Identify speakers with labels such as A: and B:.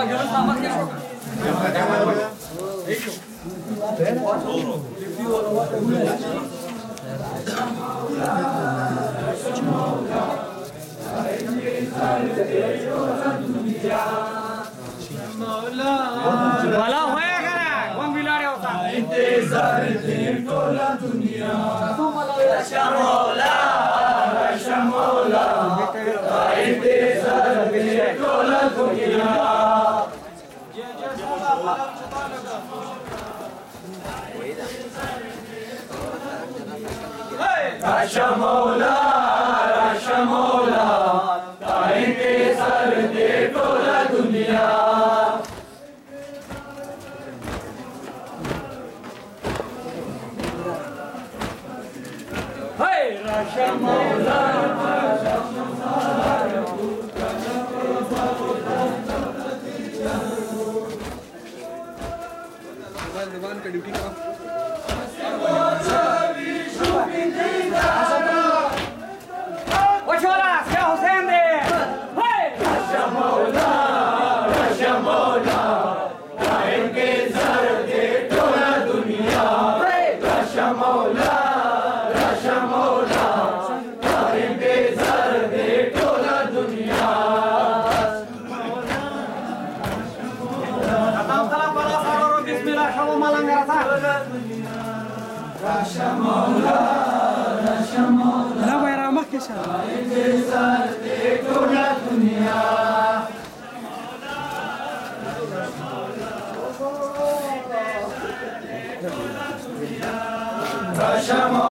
A: भला होएगा ना कौन बिला रहे होता
B: इंतजार देखो ला दुनिया शमोला शमोला इंतजार देखो ला दुनिया शमोला शमोला इंतजार देखो ला दुनिया शमोला
C: जबान का ड्यूटी का
A: हुसैन दे
B: शमोला शमोला इनके सर दे टोला दुनिया शमोला शमोला इनके सर दे टोला दुनिया
A: बिस्मिल्लाह शमो मालंगा
B: शमोला शमोला
C: لا ويرى ما كشف